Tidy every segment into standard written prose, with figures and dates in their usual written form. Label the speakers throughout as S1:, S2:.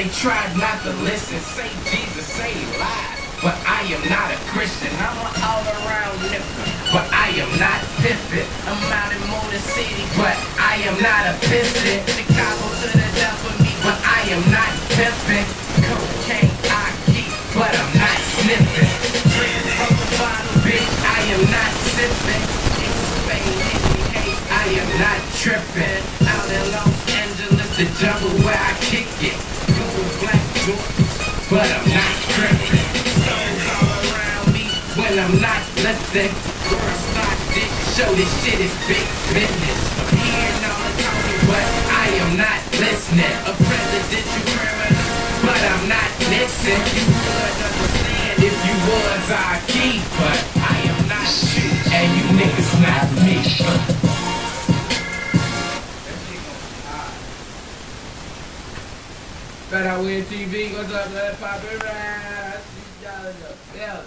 S1: they tried not to listen. Say Jesus, say lies, but I am not a Christian. I'm an all-around nigga, but I am not pimpin'. I'm out in Motor City, but I am not a piston. Chicago to the death of me, but I am not pimpin'. Cocaine I keep, but I'm not sniffing. Drink from the bottle, bitch, I am not sipping. It's Spain, hit me, hey, I am not tripping. Out in Los Angeles, the jungle where I kick it. Blue, black, but I'm not tripping. Stones all around me when I'm not lifting. Girls start dick, show this shit is big business. I'm hearing all the talking, but I am not listening. A presidential criminal, but I'm not listening. You would understand if you was our key, but I am not you, and you niggas not me. Better Win TV, what's up, let's pop it right. See y'all in the building.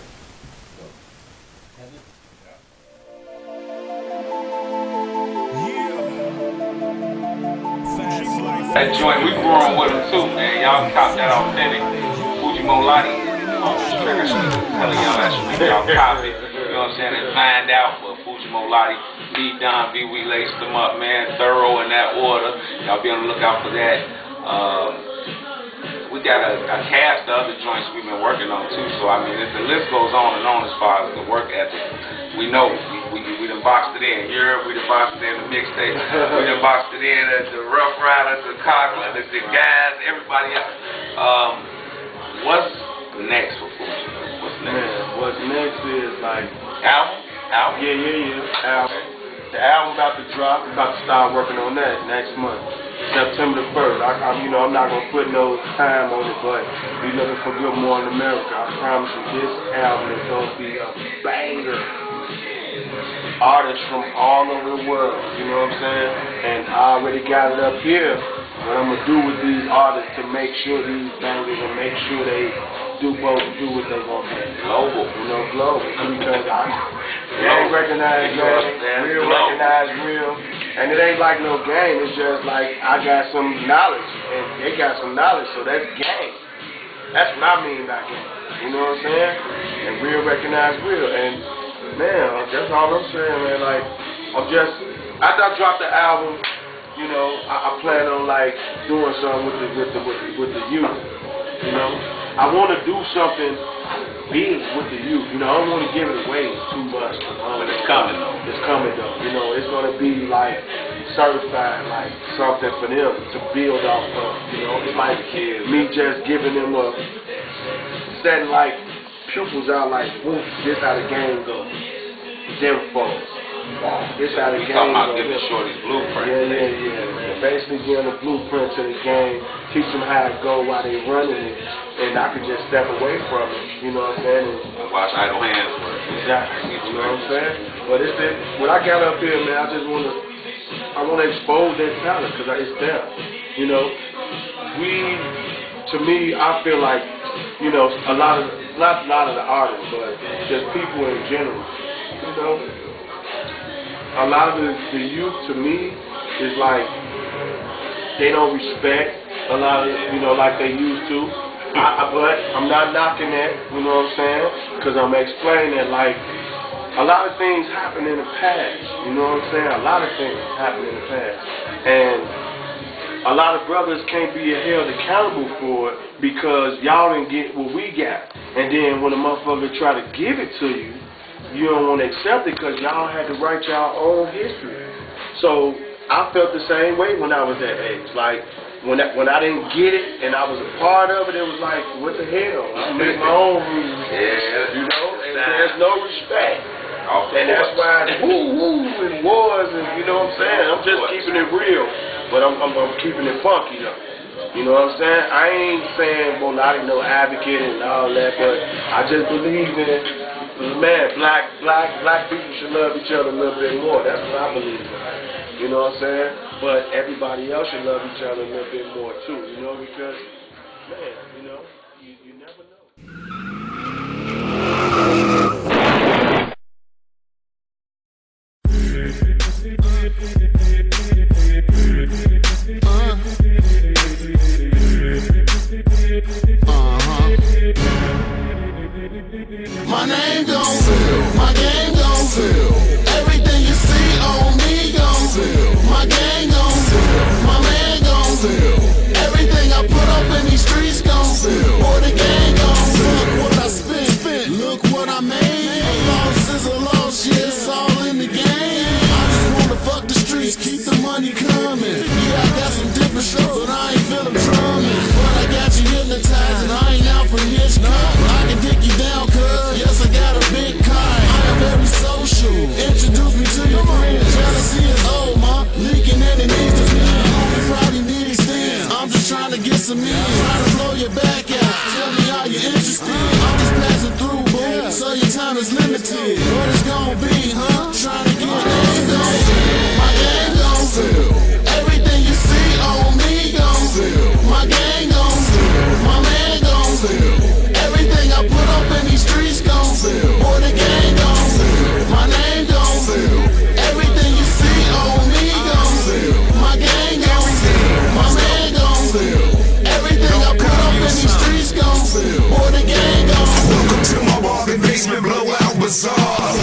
S2: That joint, we growing with them too, man. Y'all cop that authentic Fuji Molati on the trigger. Telling y'all that shit, y'all cop it. You know what I'm saying? And find out for Fuji Molati. B Don, B, we laced them up, man. Thorough in that order. Y'all be on the lookout for that. We got a cast of other joints we've been working on too. So I mean, the list goes on and on as far as the work ethic. We know we done boxed it in Europe, we done boxed it in the mixtape, we done boxed it in at the Rough Riders, the Coughlin, the guys, everybody else. What's next for Fuji? What's next?
S3: Man, what's next is like
S2: album?
S3: Yeah. Album. The album about to drop. I'm about to start working on that next month, September the 1st. I'm not gonna put no time on it, but we looking for Good Morning America. I promise you, this album is gonna be a banger. Artists from all over the world, you know what I'm saying? And I already got it up here. What I'm gonna do with these artists to make sure these bangers and make sure they do what they want to do.
S2: Global.
S3: You know, global. Because real recognize man, real recognize real. And it ain't like no game, it's just like I got some knowledge and they got some knowledge, so that's game. That's what I mean by game. You know what I'm saying? And real recognize real. And man, that's all I'm saying, man. Like, after I drop the album, you know, I plan on like doing something with the youth. You know, I want to do something big with the youth. You know, I don't want to give it away too much.
S2: But it's coming though.
S3: It's coming though. You know, it's gonna be like certified, like something for them to build off of. You know, it's like me just giving them setting like pupils out like, whoop, this how the game goes. Them folks. This how the game goes.
S2: Talking about giving shorties blueprint.
S3: Yeah. Basically giving a blueprint to the game, teach them how to go while they running it, and I can just step away from it, you know what I'm saying?
S2: And watch idle hands work.
S3: Exactly, you know what I'm saying? But what I got up here, man, I want to expose that talent, because it's there. You know, to me, I feel like, you know, not a lot of the artists, but just people in general, you know, a lot of the youth, to me, is like, they don't respect a lot of, you know, like they used to. But I'm not knocking that, you know what I'm saying? Because I'm explaining that, like, a lot of things happen in the past, you know what I'm saying? A lot of things happen in the past. And a lot of brothers can't be held accountable for it because y'all didn't get what we got. And then when a motherfucker try to give it to you, you don't want to accept it because y'all had to write y'all own history. So I felt the same way when I was that age. Like, when I didn't get it and I was a part of it, it was like, what the hell? I make my own rules.
S2: Yeah.
S3: You know? And there's no respect. And that's why woo and wars and, you know what I'm saying? I'm just keeping it real. But I'm keeping it funky though. You know what I'm saying? I ain't saying Molati no advocate and all that, but I just believe in, man, black people should love each other a little bit more. That's what I believe in. You know what I'm saying? But everybody else should love each other a little bit more too, you know, because, man, you know, you never know.
S4: sell. Everything I put up in these streets gon' sell. Or the gang gon' fuck what I spent. Look what I made. A loss is a loss, yeah, it's all in the game. I just wanna fuck the streets, keep the money coming. Yeah, I got some different shows, but I ain't feeling drumming. But I got you hypnotized, and I ain't out for Hitchcock. I can dick you down, cuz, yes, I got a big cock. I am very social, introduce me to your friends. Jealousy is old, ma, leaking and it needs to be. You probably need extends, I'm just trying to get some in. Trying to blow your back out, tell me are you interested? I'm just passing through, boo, so your time is limited. What it's gonna be, huh? Trying to get in. My gang gon' sell. Everything you see on me gon' sell. My gang gon' sell. My man gon' sell. Everything I put up in these streets gon' sell. Or the gang gon' sell. My name gon' sell. Everything you see on me gon' sell. My gang gon' sell. My man gon' sell. Everything I put up in these streets gon' sell. Or the gang gon' sell.
S5: Welcome to my bargain basement blowout bazaar.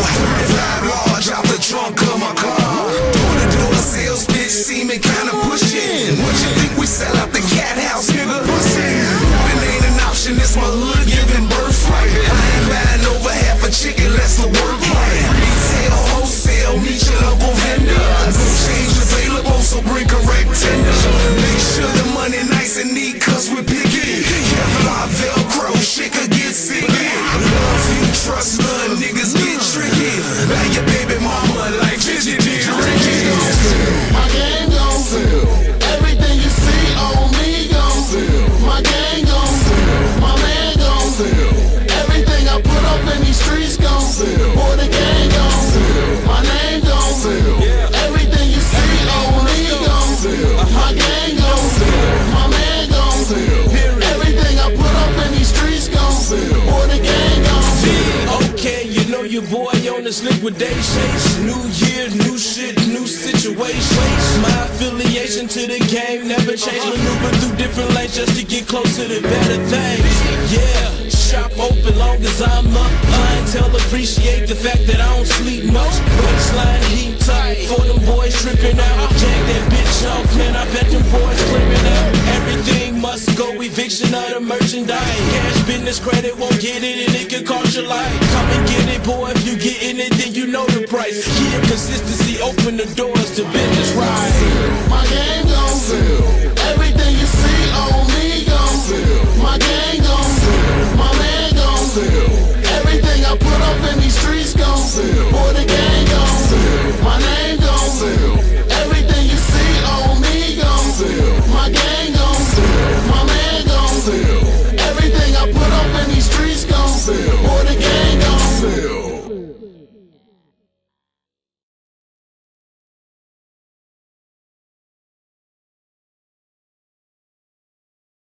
S5: 35 large out the trunk of my car. Door-to-door sales bitch see me kinda pushing. What you think we sell out the cat house, nigga? Pussy. It ain't an option, it's my hood giving birthright. I ain't buying over half a chicken, less the work right. Retail, wholesale, meet your local vendor. No change available, so bring correct tender. Make sure the money nice and neat, cause we picky. Kevlar, Velcro, shit could get sicky. Love you, trust none, niggas get tricky. Buy your baby mama like Fidget did Ricky.
S4: My gang gon' sell. Everything you see on me gon' sell. My gang gon' sell. My man gon' sell. Everything I put up in these streets gon' sell. Or the gang gon' sell. My name gon' sell. Everything you see on me gon' sell. My gang gon' sell. My man gon' sell. Everything I put up in these streets gon' sell. Or the gang gon' sell.
S6: Okay, you know your boy on this liquidation. New year, new shit, new situation. My affiliation to the game never changed. Maneuver through different lanes just to get closer to better things. Yeah, shop open long as I'm up. Clientele appreciate the fact that I don't sleep much. Baseline heat tight for them boys tripping out. Jack that bitch off, man, I bet them boys clearing out. Everything must go, eviction of the merchandise. Cash business credit won't get it and it can cost your life. Come and get it, boy, if you getting it, then you know the price. Yeah, consistency open the doors to business right.
S4: My gang gon' sell.